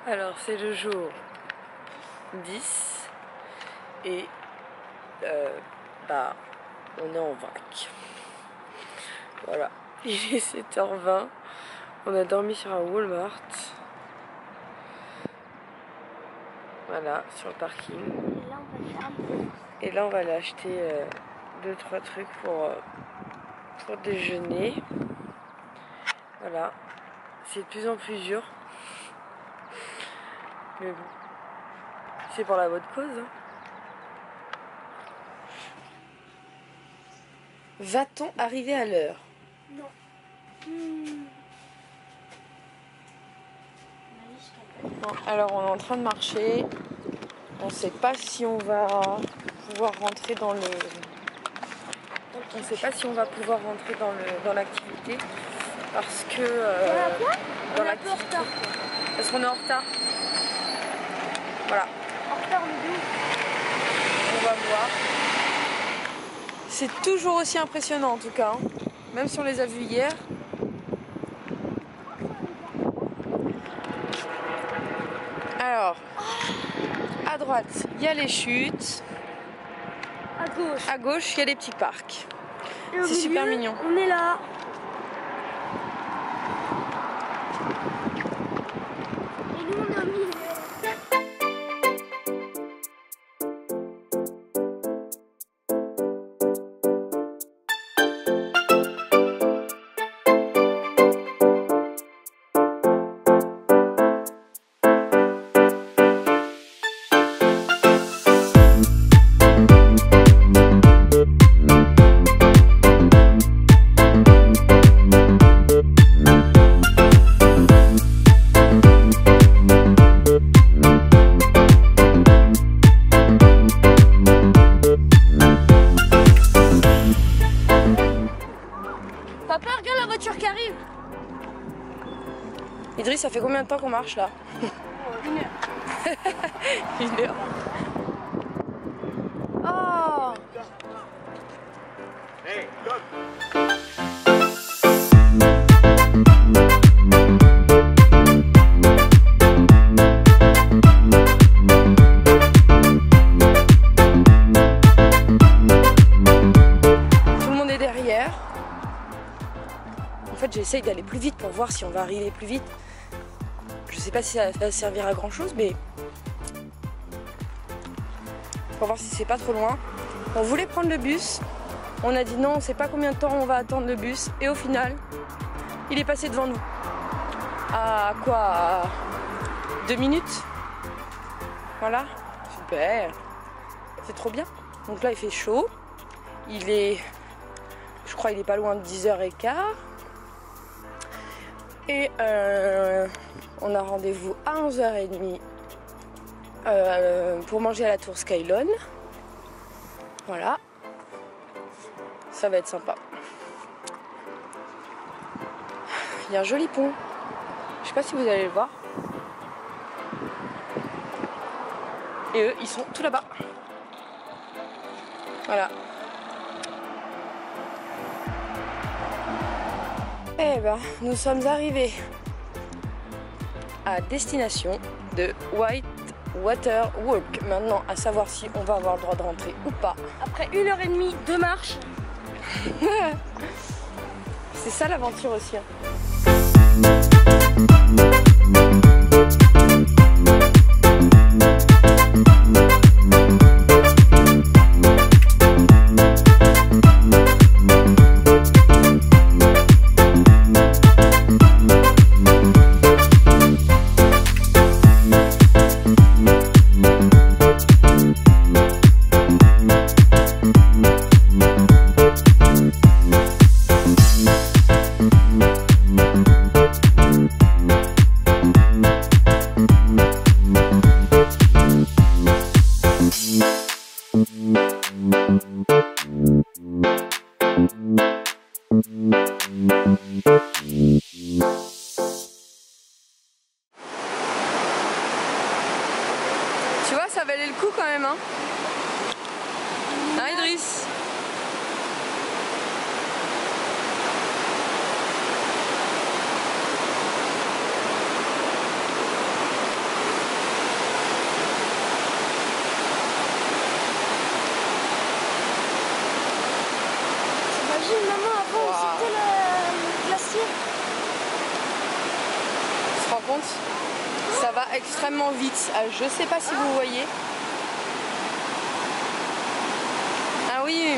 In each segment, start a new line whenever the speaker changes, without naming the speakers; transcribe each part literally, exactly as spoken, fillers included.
Alors c'est le jour dix et euh, bah on est en vrac. Voilà, il est sept heures vingt, on a dormi sur un Walmart. Voilà, sur le parking. Et là on va aller acheter euh, deux trois trucs pour, euh, pour déjeuner. Voilà, c'est de plus en plus dur. Mais bon, c'est pour la bonne cause. Hein. Va-t-on arriver à l'heure?
Non. Mmh.
Bon, alors on est en train de marcher. On ne sait pas si on va pouvoir rentrer dans le. On ne sait pas si on va pouvoir rentrer dans le dans l'activité parce que euh, dans l'activité. Parce qu'on est en retard. Voilà.
En retard le dos.
On va voir. C'est toujours aussi impressionnant en tout cas. Hein. Même si on les a vus hier. Alors, à droite, il y a les chutes.
À gauche.
À gauche, il y a les petits parcs. C'est super mignon.
On est là. Et nous, on est au milieu. Papa, regarde la voiture qui arrive.
Idriss, ça fait combien de temps qu'on marche là?
Une heure.
Une heure. Oh!
Hey, look.
Tout le monde est derrière. En fait, j'essaye d'aller plus vite pour voir si on va arriver plus vite. Je sais pas si ça va servir à grand chose, mais pour voir si c'est pas trop loin. On voulait prendre le bus. On a dit non, on sait pas combien de temps on va attendre le bus. Et au final, il est passé devant nous. À quoi? À deux minutes. Voilà. Super. C'est trop bien. Donc là, il fait chaud. Il est... Je crois qu'il est pas loin de dix heures quinze. Et euh, on a rendez-vous à onze heures trente euh, pour manger à la tour Skylon. Voilà. Ça va être sympa. Il y a un joli pont. Je sais pas si vous allez le voir. Et eux, ils sont tout là-bas. Voilà. Eh ben, nous sommes arrivés à destination de White Water Walk. Maintenant, à savoir si on va avoir le droit de rentrer ou pas.
Après une heure et demie de marche.
C'est ça l'aventure aussi. Hein.
Imagine maman avant
Wow.
c'était le glacier.
Tu te rends compte? Ça va extrêmement vite. Ah, je sais pas si vous voyez. Ah oui.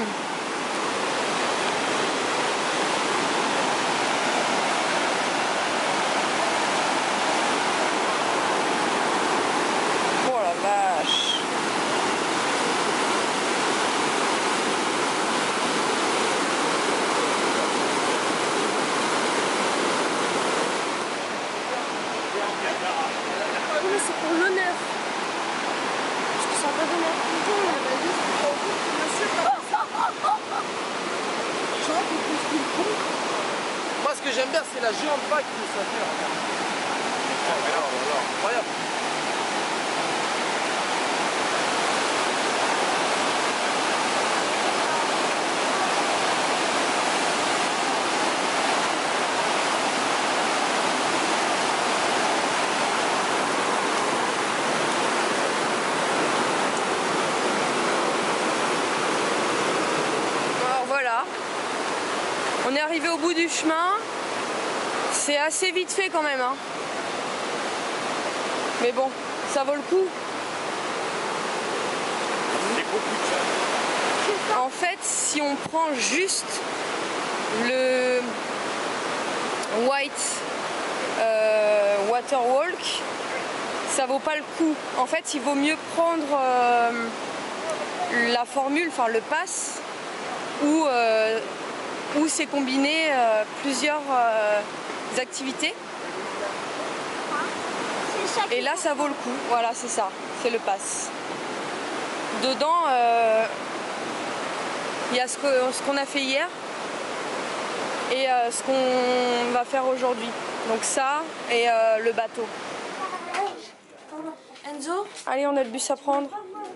Oh la vache.
Oui, mais c'est pour l'honneur. Parce que ça va donner un coup de
Moi, ce que j'aime bien, c'est la géante vague que ça fait. Oh là là, incroyable.
Alors voilà. On est arrivé au bout du chemin. C'est assez vite fait quand même, hein. Mais bon, ça vaut le coup. En fait, si on prend juste le White euh, Water Walk, ça vaut pas le coup. En fait, il vaut mieux prendre euh, la formule, enfin le pass, où, euh, où c'est combiné euh, plusieurs euh, activités. Et là, ça vaut le coup. Voilà, c'est ça. C'est le pass. Dedans, euh, il y a ce que- ce qu'on a fait hier et euh, ce qu'on va faire aujourd'hui. Donc ça et euh, le bateau. Enzo, allez, on a le bus à prendre.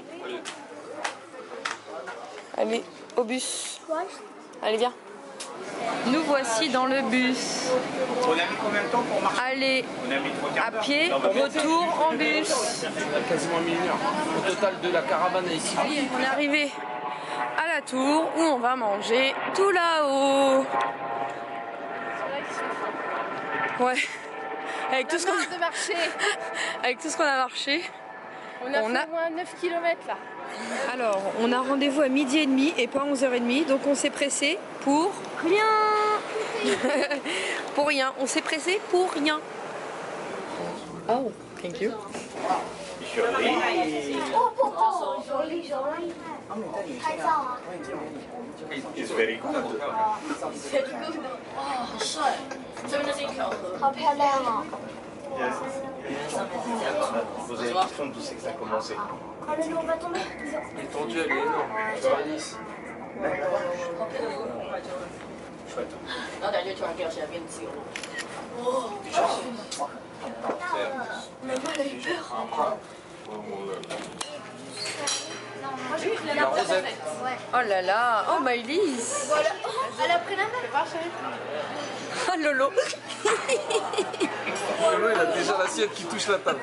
Allez, au bus. Allez, viens. Nous voici dans le bus.
On a mis combien de temps pour marcher?
Allez,
On a mis trois quarts
à
d'heure.
pied,
Non, bah,
retour en bus.
On a quasiment mis une heure. Au total de la caravane est ici.
On est arrivé à la tour où on va manger tout là-haut. Ouais. Avec tout ce qu'on
de marcher.
avec tout ce qu'on a marché.
On a
On
fait
a-
au moins neuf kilomètres là.
Alors, on a rendez-vous à midi et demi et pas à onze heures trente, donc on s'est pressé pour rien. Pour rien, on s'est pressé pour rien. Oh, thank you.
It's very good.
好漂亮哦！
Yes. Vous avez l'impression d'où c'est que ça a commencé?
Oh, le loup va tomber.
L'étendue, elle est énorme. Tu vois, ici.
然后等下就突然掉下来变自由落。
La rosette.
Oh là là, oh Maëlys.
Voilà. Elle a pris la mer.
Ah Lolo.
Lolo, il a déjà l'assiette qui touche la table.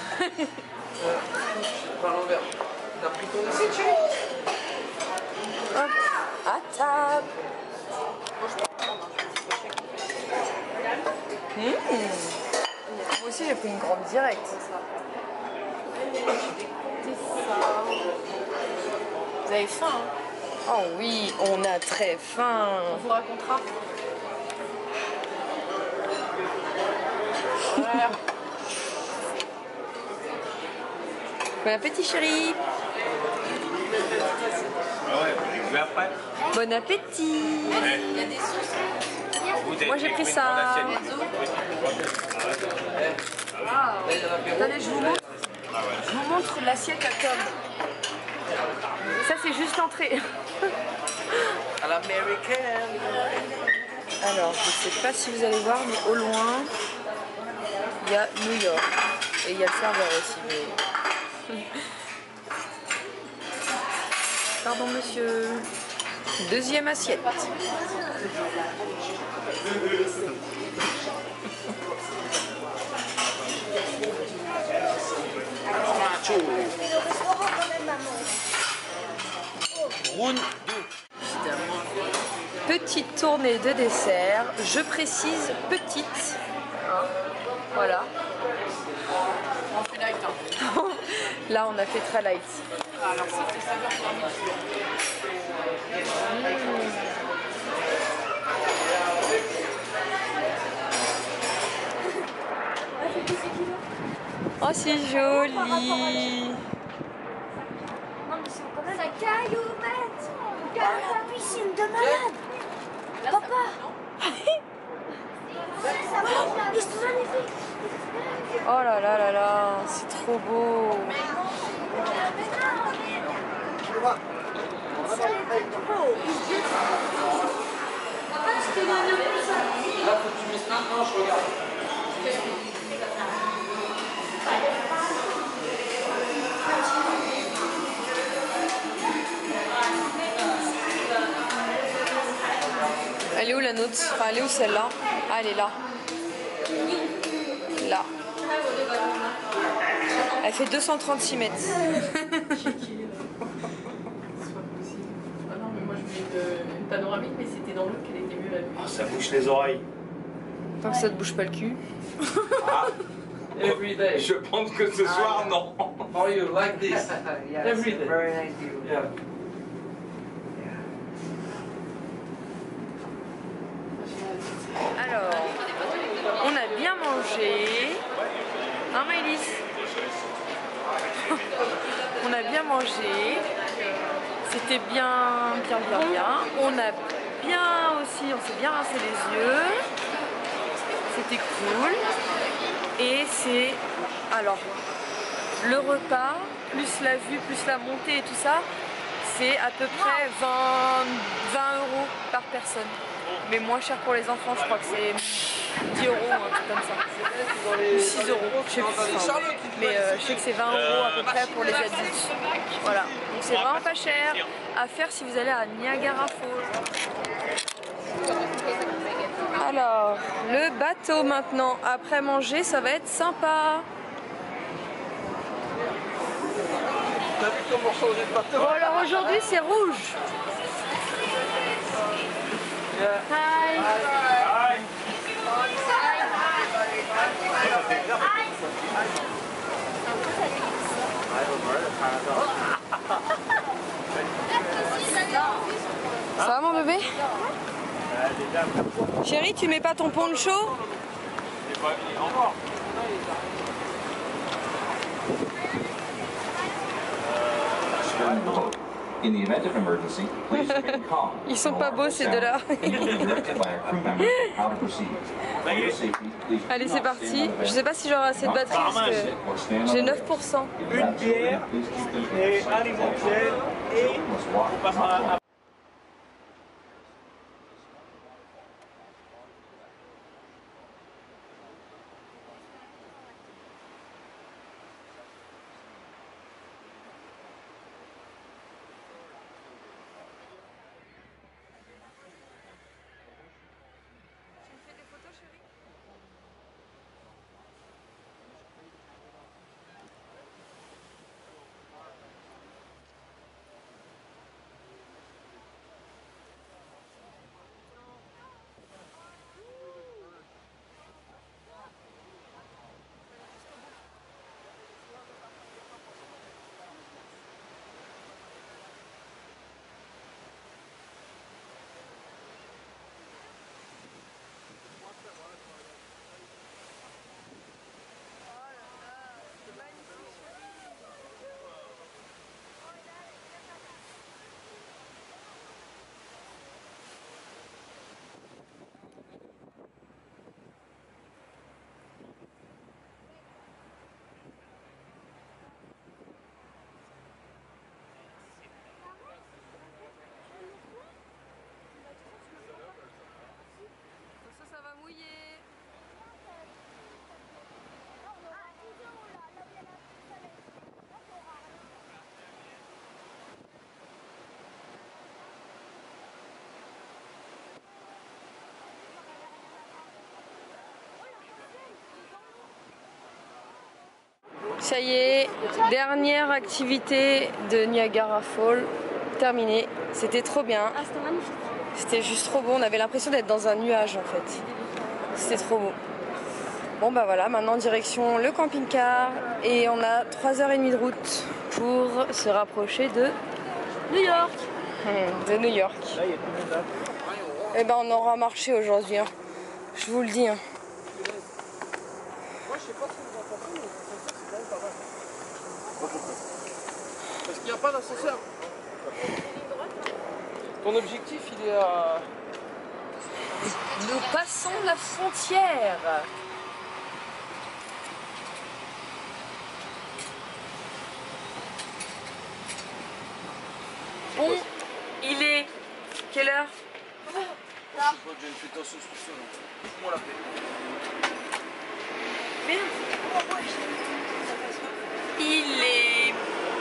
Par l'envers. T'as pris ton assiette, chérie?
Hop, à table. Mmh. Moi aussi j'ai pris une grande directe.
Vous avez faim, hein?
Oh oui, on a très faim.
On vous racontera. Voilà.
Bon appétit chérie.
Ah ouais, vous avez vu après?
Bon appétit. Moi j'ai pris ça. Attendez, je vous montre. Je vous montre l'assiette à Tom. Ça c'est juste l'entrée.
À l'américaine.
Alors, je ne sais pas si vous allez voir, mais au loin, il y a New York. Et il y a le serveur aussi. Mais... Pardon, monsieur. Deuxième assiette.
Round deux.
petite tournée de dessert. Je précise petite. Hein, voilà.
On fait light. Hein.
Là, on a fait très light.
Ah, alors ça, c'est saveur tiramisu.
Oh, c'est joli.
Non, mais c'est quand même un caillou bête. Regarde la piscine de malade. Papa. Ça va, c'est magnifique.
Oh là là là là, c'est trop beau.
Là, faut que tu mettes maintenant, je regarde.
Elle est où la nôtre? Enfin, elle est où celle-là? Ah, elle est là. Là. Elle fait deux cent trente-six mètres.
C'est pas possible. Ah non, mais moi je voulais une, une panoramique, mais c'était dans l'eau qu'elle était mieux la vue.
Oh, ça bouche les oreilles.
Tant que ça te bouge pas le cul.
Ah,
Every day.
je pense que ce soir, non.
How are you? Like this?
Yes,
Every day.
very nice view.
Yeah.
Alors, on a bien mangé. Hein, Maëlys? On a bien mangé. C'était bien, bien, bien, bien. On a bien aussi, on s'est bien rincé les yeux. C'était cool. Et c'est, alors, le repas, plus la vue, plus la montée et tout ça, c'est à peu près vingt euros par personne. Mais moins cher pour les enfants, je crois que c'est dix euros, un truc comme ça. Ou six euros, je sais plus. Enfin, mais euh, je sais que c'est vingt euros à peu près pour les adultes. Voilà, donc c'est vraiment pas cher à faire si vous allez à Niagara Falls. Alors, le bateau maintenant, après manger, ça va être sympa.
T'as vu comment changer de bateau?
Bon alors aujourd'hui c'est rouge. Hi. Ça va mon bébé? Chérie, tu mets pas ton poncho?
In the event of emergency, please remain calm.
Ils sont pas beaux ces deux-là. Allez, c'est parti. Je sais pas si j'aurai assez de batterie parce que j'ai neuf pour cent.
Une bière et un limoncello et on passe à...
Ça y est, dernière activité de Niagara Falls terminée. C'était trop bien.
Ah, c'était magnifique.
C'était juste trop beau, on avait l'impression d'être dans un nuage en fait. C'était trop beau. Bon bah voilà, maintenant direction le camping-car et on a trois heures trente de route pour se rapprocher de New York. De New York. Et ben on aura marché aujourd'hui, hein. Je vous le dis. Hein.
Moi je sais pas ce que vous en pensez, mais l'ascenseur c'est quand même pas mal. Parce qu'il n'y a pas d'ascenseur. Ton objectif il est à...
Nous passons la frontière. Bon, il est quelle heure?
Je sais pas, j'ai une fête à sauce tout seul. Moi la paix.
Merde. Il est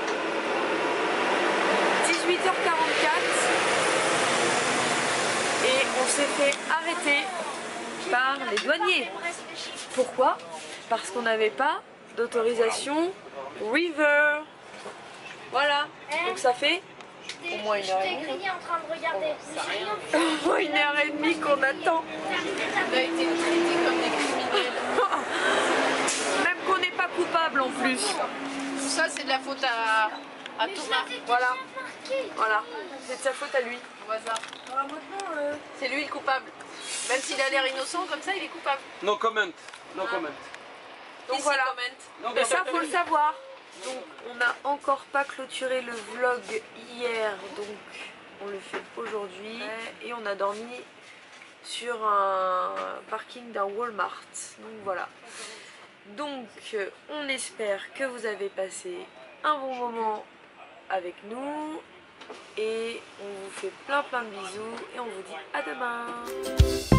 dix-huit heures quarante-quatre et on s'est fait arrêter par les douaniers. Pourquoi? Parce qu'on n'avait pas d'autorisation River. Voilà, donc ça fait au moins une heure et demie.
en train de regarder.
Au moins une heure et demie qu'on attend.
On a été traités comme des criminels.
Même qu'on n'est pas coupable en plus.
Tout ça, c'est de la faute à, à Thomas.
Voilà, voilà, c'est de sa faute à lui.
Au hasard. C'est lui le coupable. Même s'il a l'air innocent comme ça, il est coupable.
No comment. No comment.
Donc
Ici,
voilà,
comment.
et ça faut le savoir. Donc on n'a encore pas clôturé le vlog hier, donc on le fait aujourd'hui. Et on a dormi sur un parking d'un Walmart. Donc voilà. Donc on espère que vous avez passé un bon moment avec nous. Et on vous fait plein plein de bisous et on vous dit à demain.